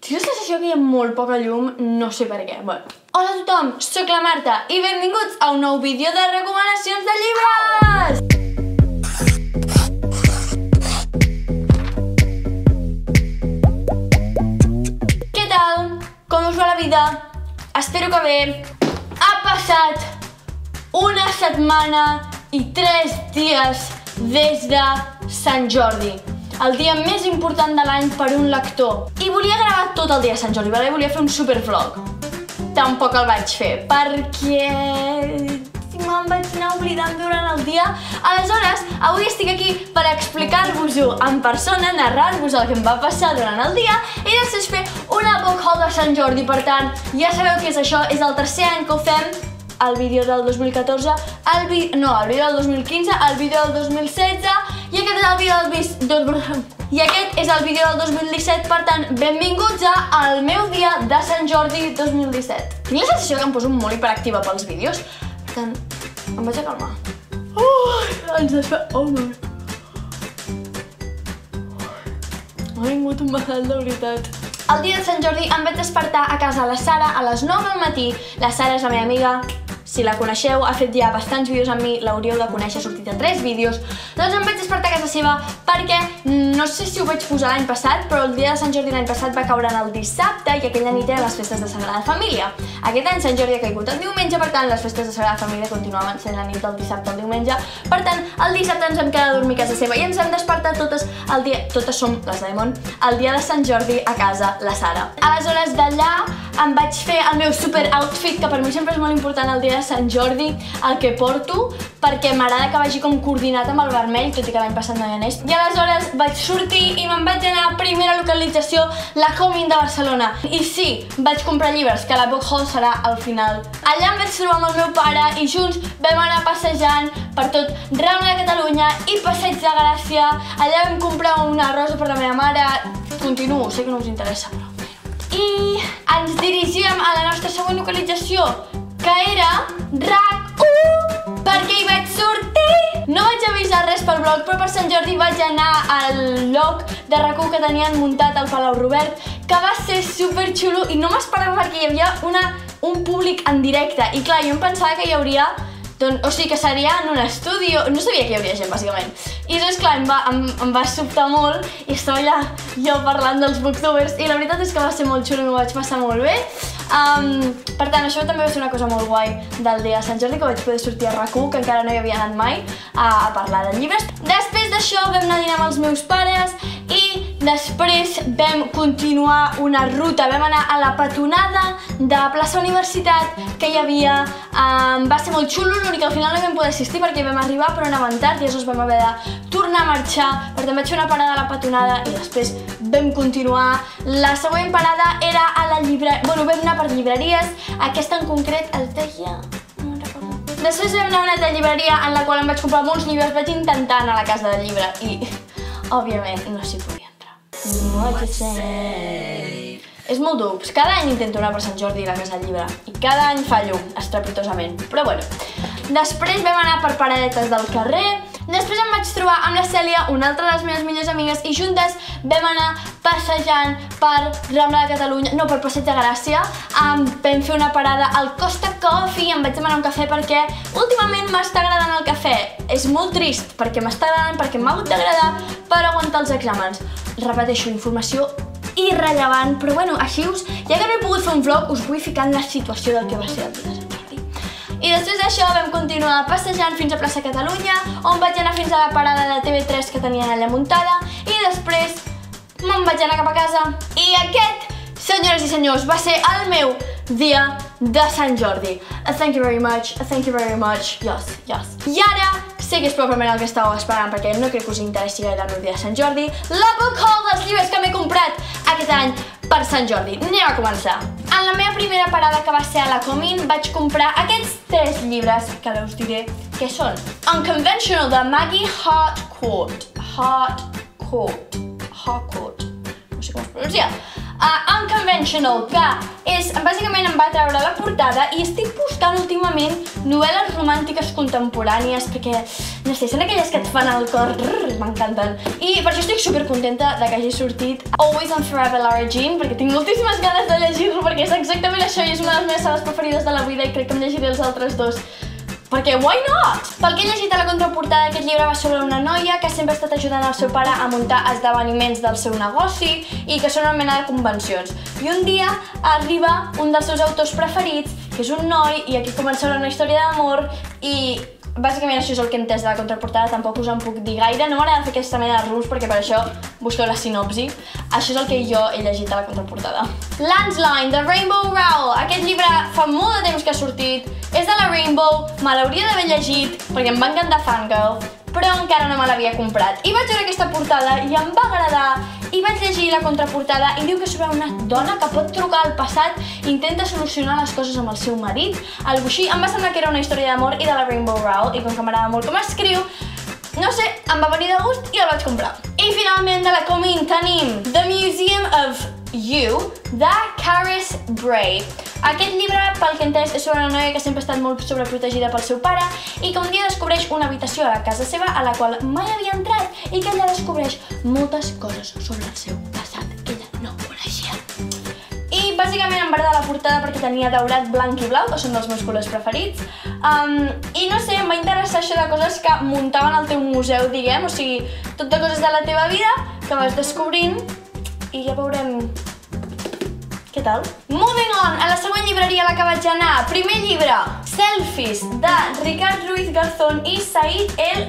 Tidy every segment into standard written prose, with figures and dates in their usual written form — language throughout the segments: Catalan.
Tinc la sensació que hi ha molt poca llum, no sé per què. Hola a tothom, soc la Marta i benvinguts a un nou vídeo de recomanacions de llibres! Què tal? Com us va la vida? Espero que bé. Ha passat una setmana i 3 dies des de Sant Jordi. El dia més important de l'any per un lector. I volia gravar tot el dia de Sant Jordi, perquè volia fer un supervlog. Tampoc el vaig fer, perquè me'n vaig anar oblidant durant el dia. Aleshores, avui estic aquí per explicar-vos-ho en persona, narrar-vos el que em va passar durant el dia i després fer una book haul de Sant Jordi. Per tant, ja sabeu què és això, és el tercer any que ho fem. El vídeo del 2014, el vídeo del 2015, el vídeo del 2016 i aquest és el vídeo del 2017, per tant, benvinguts al meu dia de Sant Jordi 2017. Tinc la sensació que em poso molt hiperactiva pels vídeos, per tant, em vaig a calmar. Ens despertem... Oh my... M'ha vingut un basalt de veritat. El dia de Sant Jordi em vaig despertar a casa de la Sara a les 9 del matí. La Sara és la meva amiga. Si la coneixeu, ha fet ja bastants vídeos amb mi, l'hauríeu de conèixer, ha sortit a 3 vídeos. Doncs em vaig despertar a casa seva perquè, no sé si ho vaig posar l'any passat, però el dia de Sant Jordi l'any passat va caure en el dissabte i aquella nit eren les festes de Sagrada Família. Aquest any Sant Jordi ha caigut el diumenge, per tant, les festes de Sagrada Família continuaven sent la nit del dissabte al diumenge. Per tant, el dissabte ens vam quedar a dormir a casa seva i ens vam despertar totes el dia... Totes som les Daimon, el dia de Sant Jordi a casa la Sara. Aleshores, d'allà em vaig fer el meu super outfit, que per mi sempre és molt important el dia de Sant Jordi, el que porto, perquè m'agrada que vagi com coordinat amb el vermell, tot i que l'any passat no hi anés. I aleshores vaig sortir i me'n vaig anar a primera localització, la Home In de Barcelona. I sí, vaig comprar llibres, que la book haul serà al final. Allà em vaig trobar amb el meu pare i junts vam anar passejant per tot Rambla de Catalunya i Passeig de Gràcia. Allà vam comprar una rosa per la meva mare. Continuo, sé que no us interessa, però... I ens dirigíem a la nostra següent localització, que era RAC1, perquè hi vaig sortir. No vaig avisar res pel vlog, però per Sant Jordi vaig anar al lloc de RAC1 que tenien muntat al Palau Robert, que va ser super xulo i no m'esperava perquè hi havia un públic en directe. I clar, jo em pensava que hi hauria... O sigui, que seria en un estudi, no sabia que hi hauria gent, bàsicament. I llavors, clar, em va sobtar molt i estava allà jo parlant dels booktubers i la veritat és que va ser molt xulo i m'ho vaig passar molt bé. Per tant, això també va ser una cosa molt guai del dia de Sant Jordi, que vaig poder sortir a RAC1, que encara no hi havia anat mai, a parlar de llibres. Després d'això vam anar a dinar amb els meus pares i després vam continuar una ruta. Vam anar a la petonada de plaça Universitat que hi havia. Va ser molt xulo, l'únic que al final no vam poder assistir perquè vam arribar però anaven tard i llavors vam haver de tornar a marxar. Per tant, vaig fer una parada a la petonada i després vam continuar. La següent parada era a la llibreria. Bueno, vam anar per llibreries. Aquesta en concret es deia... no me'n recordo. Després vam anar a una altra llibreria en la qual em vaig comprar molts llibres. Vaig intentar anar a la casa del llibre i, òbviament, no s'hi podia entrar. What to say? És molt dur. Cada any intento anar per Sant Jordi a la casa del llibre i cada any fallo estrepitosament. Però bueno. Després vam anar per paradetes del carrer. Després em vaig trobar amb la Cèlia, una altra de les meves millors amigues, i juntes vam anar passejant per Rambla de Catalunya, no, per Passeig de Gràcia. Vam fer una parada al Costa Coffee i em vaig demanar un cafè perquè últimament m'està agradant el cafè. És molt trist perquè m'està agradant, perquè m'ha hagut d'agradar per aguantar els exàmens. Repeteixo, informació irrellevant, però bueno, així ja que no he pogut fer un vlog, us vull ficar en la situació del que va ser el dia de Sant Jordi. I després d'això vam continuar passejant fins a plaça Catalunya, on vaig anar fins a la parada de TV3 que tenien allà muntada, i després me'n vaig anar cap a casa. I aquest, senyores i senyors, va ser el meu dia de Sant Jordi. Thank you very much, yes. I ara sé que és probablement el que estàveu esperant perquè no crec que us interessi gaire el meu dia de Sant Jordi. La book haul dels llibres que m'he comprat aquest any per Sant Jordi. Anem a començar. En la meva primera parada, que va ser a la Home In, vaig comprar aquests 3 llibres que ara us diré què són. Unconventional, de Maggie Harcourt. no sé com es pronuncia, Unconventional, que és, bàsicament em va treure la portada i estic buscant últimament novel·les romàntiques contemporànies perquè, no sé, són aquelles que et fan el cor, m'encanten. I per això estic supercontenta de que hagi sortit Always and Forever Lara Jean, perquè tinc moltíssimes ganes de llegir-lo perquè és exactament això i és una de les meves sagues preferides de la vida i crec que em llegiré els altres dos. Perquè why not? Pel que he llegit a la contraportada, aquest llibre va sobre una noia que sempre ha estat ajudant el seu pare a muntar esdeveniments del seu negoci i que són una mena de convencions. I un dia arriba un dels seus autors preferits, que és un noi, i aquí començarà una història d'amor i bàsicament això és el que he entès de la contraportada, tampoc us en puc dir gaire, no m'agrada fer aquesta mena de rules perquè per això busqueu la sinopsi. Això és el que jo he llegit a la contraportada. Landsline, de Rainbow Rowell. Aquest llibre fa molt de temps que ha sortit, és de la Rainbow, me l'hauria d'haver llegit perquè em va encantar Fangirl, però encara no me l'havia comprat. I vaig veure aquesta portada i em va agradar i vaig llegir la contraportada i diu que és sobre una dona que pot trucar al passat i intenta solucionar les coses amb el seu marit, algo així. Em va semblar que era una història d'amor i de la Rainbow Rowell i com que m'agrada molt com escriu, no sé, em va venir de gust i el vaig comprar. I finalment de la Comin tenim The Museum of You, de Caris Bray. Aquest llibre, pel que he entès, és sobre una noia que sempre ha estat molt sobreprotegida pel seu pare i que un dia descobreix una habitació a casa seva a la qual mai havia entrat i que ella descobreix moltes coses sobre el seu passat que ella no coneixia. I bàsicament em va agradar la portada perquè tenia daurat, blanc i blau, que són dels meus colors preferits. I no sé, em va interessar això de coses que muntaven al teu museu, diguem, o sigui, tot de coses de la teva vida que vas descobrint i ja veurem què tal. Moving on, a la següent llibreria a la que vaig anar. Primer llibre, Selfies, de Ricard Ruiz Garzón i Said El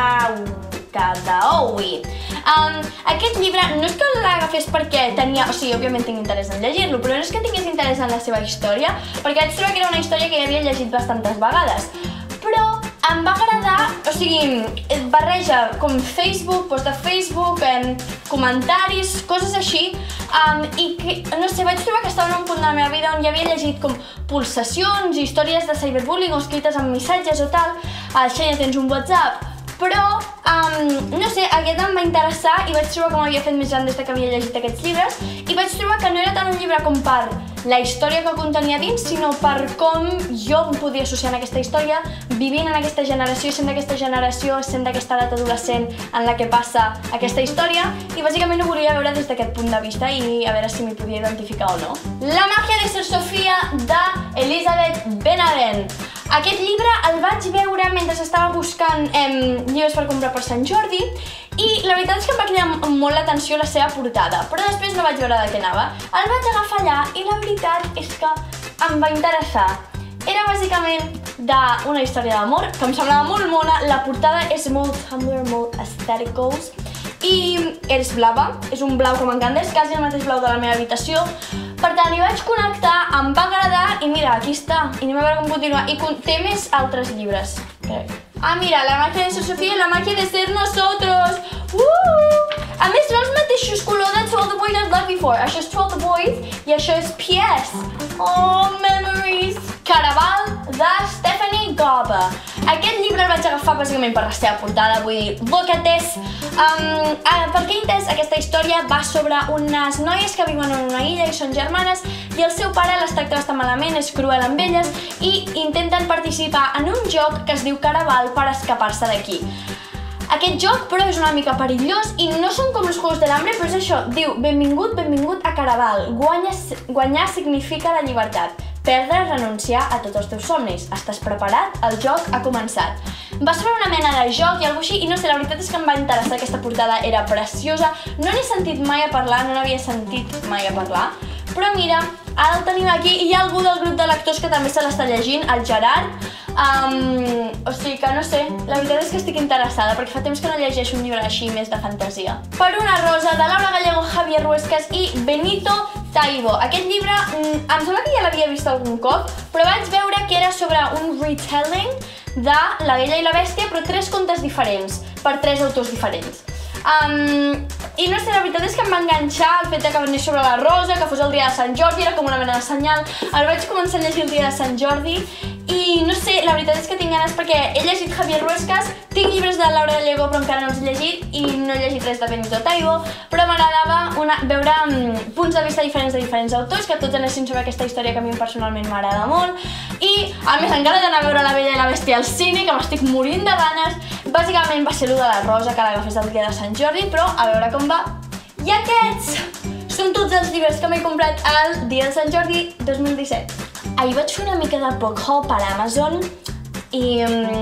Kadaoui. Aquest llibre no és que l'agafés perquè tenia, o sigui, òbviament tinc interès en llegir-lo, però no és que tingués interès en la seva història, perquè vaig trobar que era una història que ja havia llegit bastantes vegades. Però em va agradar, o sigui, barreja com Facebook, post de Facebook, comentaris, coses així, i que, no sé, vaig trobar que estava en un punt de la meva vida on ja havia llegit com pulsacions, històries de cyberbullying o escrites amb missatges o tal, això ja tens un WhatsApp, però, no sé, aquest em va interessar i vaig trobar que m'havia fet més gran des que havia llegit aquests llibres i vaig trobar que no era tant un llibre com per la història que contenia dins, sinó per com jo em podia associar en aquesta història, vivint en aquesta generació, sent d'aquesta generació, sent d'aquesta edat adolescent en la que passa aquesta història i bàsicament ho volia veure des d'aquest punt de vista i a veure si m'hi podia identificar o no. La màgia de ser Sofia, de Elisabeth Benavent. Aquest llibre el vaig veure mentre estava buscant llibres per comprar per Sant Jordi i la veritat és que em va cridar molt l'atenció la seva portada, però després no vaig veure de què anava. El vaig agafar allà i la veritat és que em va interessar. Era bàsicament d'una història d'amor que em semblava molt mona, la portada és molt Tumblr, molt aestheticals i és blava, és un blau que m'encanta, és quasi el mateix blau de la meva habitació. Per tant, hi vaig connectar, em va agradar i mira, aquí està. I anem a veure com continua. I té més altres llibres, crec. Ah, mira, la màgia de ser Sofia i la màgia de ser nosotros. A més, són els mateixos colors de 12 the Boys I've Loved Before. Això és 12 the Boys i això és PS. Oh, memories. Caraval, de Stephanie Gaba. Aquest llibre el vaig agafar bàsicament per la seva portada, vull dir, look at this. Per què he entès, aquesta història va sobre unes noies que viuen en una illa i són germanes i el seu pare les tracta bastant malament, és cruel amb elles i intenten participar en un joc que es diu Caraval per escapar-se d'aquí. Aquest joc, però, és una mica perillós i no són com els Juegos de l'Hambre, però és això, diu, benvingut, benvingut a Caraval, guanyar significa la llibertat. Perdre, renunciar a tots els teus somnis. Estàs preparat? El joc ha començat. Va ser una mena de joc i alguna cosa així, i no sé, la veritat és que em va interessar, aquesta portada era preciosa, no n'he sentit mai a parlar, no n'havia sentit mai a parlar, però mira, ara el tenim aquí i hi ha algú del grup de lectors que també se l'està llegint, el Gerard, o sigui que no sé, la veritat és que estic interessada perquè fa temps que no llegeixo un llibre així més de fantasia. Per una rosa, de Laura Gallego, Javier Ruescas i Benito Taibo. Aquest llibre, em sembla que ja l'havia vist algun cop, però vaig veure que era sobre un retelling de La Bella i la Bèstia, però 3 contes diferents, per 3 autors diferents. I no sé, la veritat és que em va enganxar el fet que anés sobre la rosa, que fos el dia de Sant Jordi, era com una mena de senyal. El vaig començar a llegir el dia de Sant Jordi I no sé, la veritat és que tinc ganes perquè he llegit Javier Ruescas, tinc llibres de Laura Gallego però encara no els he llegit i no he llegit res de Benito Taibo, però m'agradava veure punts de vista diferents de diferents autors, que tots anessin sobre aquesta història que a mi personalment m'agrada molt. I a més encara he d'anar a veure La Bella i la Bèstia al cine, que m'estic morint de ganes. Bàsicament va ser allò de la Rosa, que l'agafés el dia de Sant Jordi, però a veure com va. I aquests són tots els llibres que m'he comprat el dia de Sant Jordi 2017. Ahir vaig fer una mica de book haul per Amazon i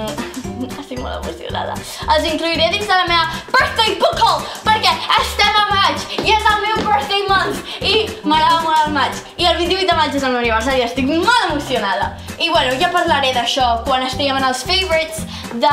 estic molt emocionada. Els inclouré dins de la meva birthday book haul perquè estem a maig i és el meu birthday month i m'agrada molt el maig. I el 28 de maig és el meu aniversari i estic molt emocionada. I bueno, ja parlaré d'això quan estiguem en els favorites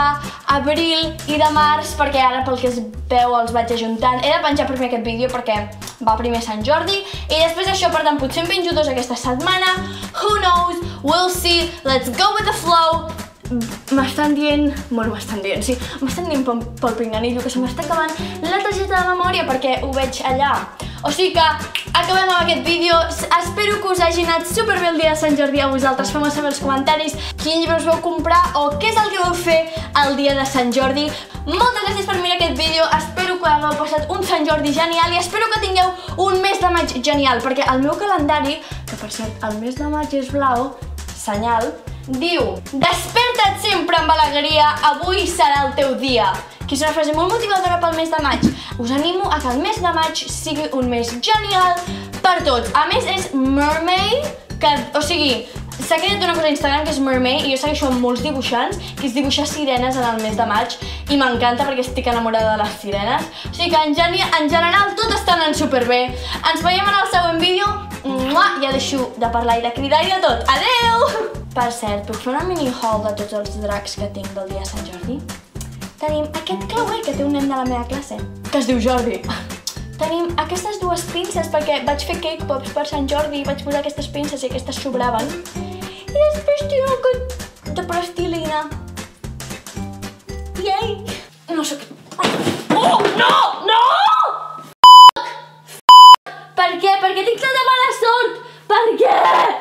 d'abril i de març perquè ara pel que es veu els vaig ajuntant. He de penjar primer aquest vídeo perquè va primer Sant Jordi i després això, per tant, potser en penjo dos aquesta setmana. Who knows? We'll see. Let's go with the flow. M'estan dient... Bueno, m'estan dient, sí. M'estan dient pel pinganillo que se m'està acabant la targeta de memòria perquè ho veig allà. O sigui que acabem amb aquest vídeo. Espero que us hagi anat superbé el dia de Sant Jordi a vosaltres. Feu-me saber als comentaris quin llibre us vau comprar o què és el que vau fer el dia de Sant Jordi. Moltes gràcies per mirar aquest vídeo. Espero que hagueu passat un Sant Jordi genial i espero que tingueu un mes de maig genial perquè el meu calendari, que per cert el mes de maig és blau, senyal, diu: desperta't sempre amb alegria, avui serà el teu dia. Que és una frase molt motivadora pel mes de maig. Us animo a que el mes de maig sigui un mes genial per tots. A més és Mermaid, que, o sigui, s'ha creat una cosa a Instagram que és Mermaid i jo segueixo amb molts dibuixants que és dibuixar sirenes en el mes de maig i m'encanta perquè estic enamorada de les sirenes. O sigui que en general tot està anant superbé. Ens veiem en el següent vídeo. Ja deixo de parlar i de cridar i de tot. Adeu! Per cert, puc fer una mini haul de tots els dracs que tinc del dia de Sant Jordi? Tenim aquest clauer que té un nen de la meva classe, que es diu Jordi. Tenim aquestes dues pinces perquè vaig fer cake pops per Sant Jordi i vaig posar aquestes pinces i aquestes sobraven. I després tinc aquest de plastilina. Iei! No sé què... Oh, no! No! Per què? Per què tinc tanta mala sort? Per què?